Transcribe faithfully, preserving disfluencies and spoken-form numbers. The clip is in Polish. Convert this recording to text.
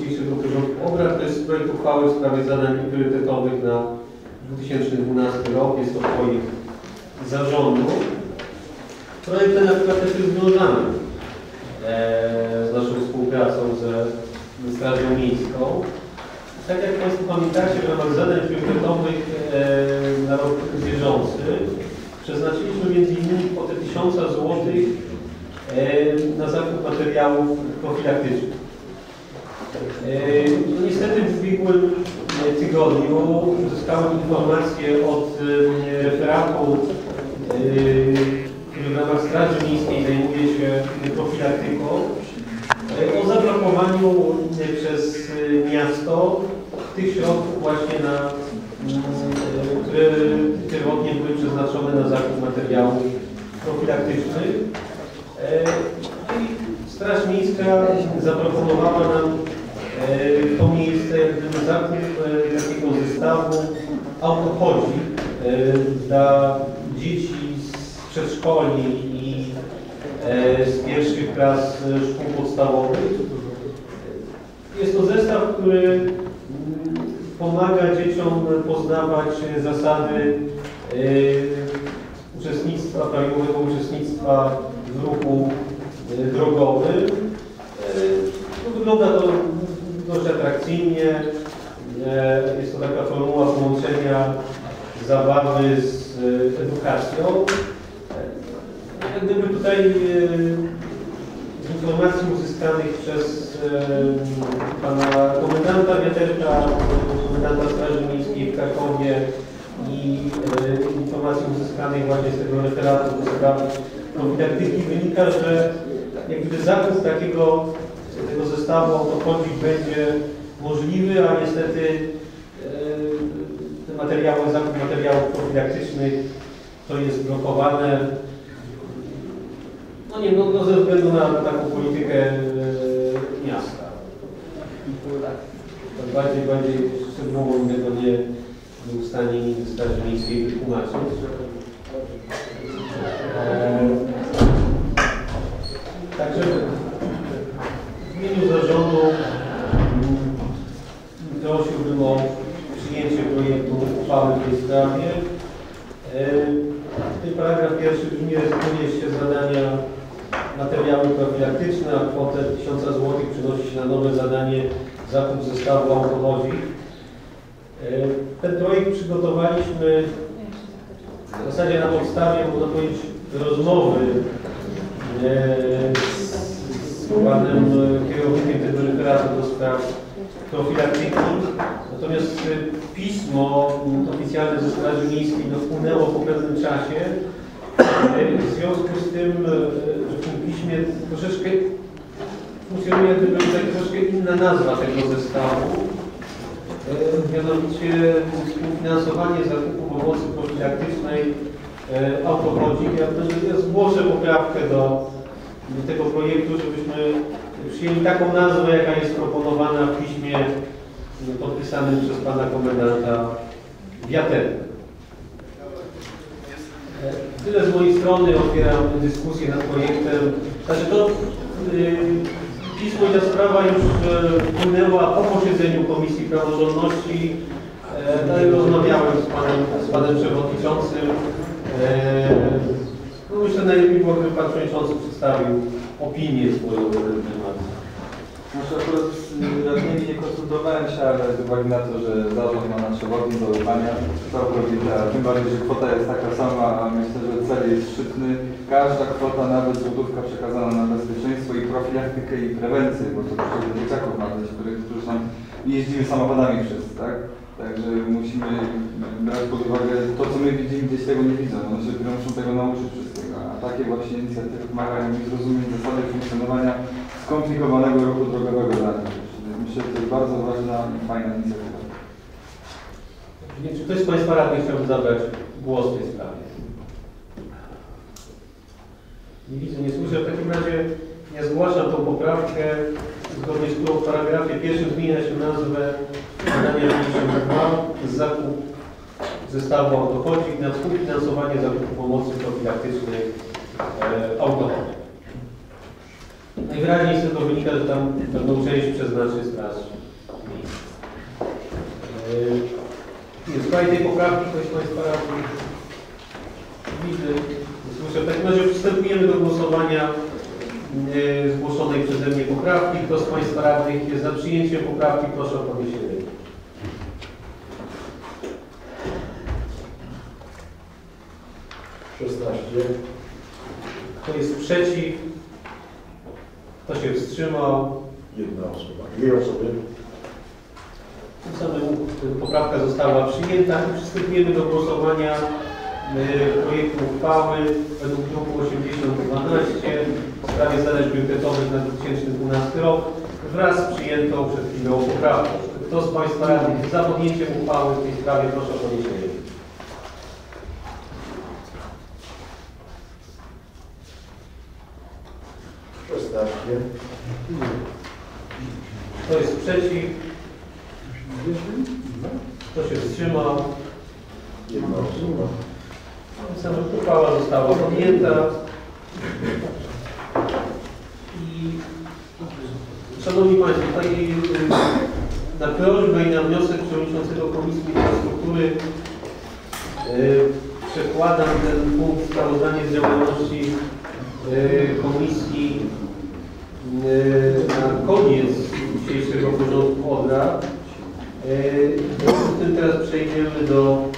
dzisiejszego porządku obrad. To jest projekt uchwały w sprawie zadań priorytetowych na dwa tysiące dwunasty rok. Jest to projekt zarządu. Projekt ten na przykład też jest związany e, z naszą współpracą ze, ze Strażą Miejską. Tak jak Państwo pamiętacie, w ramach zadań priorytetowych e, na rok bieżący przeznaczyliśmy między innymi kwotę tysiąca złotych e, na zakup materiałów profilaktycznych. E, no niestety w ubiegłym tygodniu uzyskałem informację od e, referatu, e, który w ramach Straży Miejskiej zajmuje się profilaktyką, e, o zablokowaniu e, przez e, miasto tych środków właśnie na, e, które pierwotnie były przeznaczone na zakup materiałów profilaktycznych. E, i Straż Miejska zaproponowała nam e, to miejsce jak gdyby zakup e, takiego zestawu autochodzi e, dla dzieci z przedszkoli i e, z pierwszych klas szkół podstawowych. Jest to zestaw, który pomaga dzieciom poznawać zasady e, uczestnictwa, prawidłowego uczestnictwa w ruchu e, drogowym. E, no, wygląda to dość atrakcyjnie. E, jest to taka formuła połączenia zabawy z e, edukacją. E, jak gdyby tutaj e, z informacji uzyskanych przez e, pana komendanta Wiaterka, komendanta Straży Miejskiej w Krakowie i e, informacji uzyskanych właśnie z tego referatu do spraw profilaktyki wynika, że jak gdyby zakup takiego tego zestawu autochodzi będzie możliwy, a niestety e, te materiały, zakup materiałów profilaktycznych to jest blokowane. No nie, no, no ze względu na taką politykę e, miasta. Tak bardziej, bardziej szczegółowo tego nie był w stanie mi Straży Miejskiej wytłumaczyć. E, także w imieniu zarządu prosiłbym o przyjęcie projektu uchwały w tej sprawie. Ten paragraf pierwszy brzmi: rezygnuje się z zadania materiały profilaktyczne, a kwotę tysiąca złotych przenosi się na nowe zadanie zakup zestawu autochodzi. Ten projekt przygotowaliśmy w zasadzie na podstawie, można powiedzieć, rozmowy z panem kierownikiem tego referatu do spraw profilaktyki. Natomiast pismo oficjalne ze Straży Miejskiej wpłynęło po pewnym czasie. W związku z tym, że w tym piśmie troszeczkę funkcjonuje jak gdyby troszeczkę inna nazwa tego zestawu. Mianowicie współfinansowanie zakupu pomocy profilaktycznej autochodzi. Ja, ja zgłoszę poprawkę do, do tego projektu, żebyśmy przyjęli taką nazwę, jaka jest proponowana w piśmie podpisanym przez pana komendanta Wiaterka. Tyle z mojej strony. Otwieram dyskusję nad projektem. Znaczy to yy, pismo i ta sprawa już yy, wpłynęła po posiedzeniu Komisji Praworządności. Yy, rozmawiałem z panem, z panem przewodniczącym. Yy, no myślę, najlepiej było, gdyby pan przewodniczący przedstawił opinię swoją na ten temat. Znaczy akurat z radnymi nie konsultowałem się, ale z uwagi na to, że zarząd ma nasze wodne zaufania, całkowite, a tym bardziej, że kwota jest taka sama, a myślę, że cel jest szczytny. Każda kwota, nawet złotówka przekazana na bezpieczeństwo i profilaktykę i prewencję, bo to przecież dzieciaków ma być, którzy tam jeździmy samochodami wszyscy, tak? Także musimy brać pod uwagę to, co my widzimy, gdzieś tego nie widzą. One się muszą tego nauczyć wszystkiego, a takie właśnie inicjatywy pomagają mi zrozumieć zasady funkcjonowania skomplikowanego ruchu drogowego dla nich. Myślę, że to jest bardzo ważna i fajna inicjatywa. Czy ktoś z Państwa radnych chciałby zabrać głos w tej sprawie? Nie widzę, nie słyszę. W takim razie ja zgłaszam tą poprawkę, zgodnie z którą w paragrafie pierwszym zmienia się nazwę zadania pięćdziesiąt dwa z zakup zestawu autochodzi na współfinansowanie zakupu pomocy profilaktycznej e, autochodzi. Najwyraźniej z tego wynika, że tam pewną część przeznaczy straż W sprawie tej poprawki ktoś z Państwa radnych widzę. Słyszę, w takim razie przystępujemy do głosowania yy, zgłoszonej przeze mnie poprawki. Kto z Państwa radnych jest za przyjęciem poprawki, proszę o podniesienie ręki. szesnaście. Kto jest przeciw? Kto się wstrzymał? Jedna osoba. Dwie osoby. Tym samym poprawka została przyjęta i przystępujemy do głosowania y, projektu uchwały według druku osiemdziesiąt dwanaście w sprawie zadań priorytetowych na dwa tysiące dwunasty rok wraz z przyjętą przed chwilą poprawką. Kto z Państwa radnych jest za podjęciem uchwały w tej sprawie, proszę o podniesienie ręki. szesnaście. Kto jest przeciw? Kto się wstrzymał? Jedna osoba. Tym samym uchwała została podjęta. I Szanowni Państwo, tutaj y, na prośbę i na wniosek Przewodniczącego Komisji Infrastruktury y, przekładam ten punkt sprawozdanie z działalności y, Komisji y, na koniec dzisiejszego porządku obrad. W związku z tym teraz przejdziemy do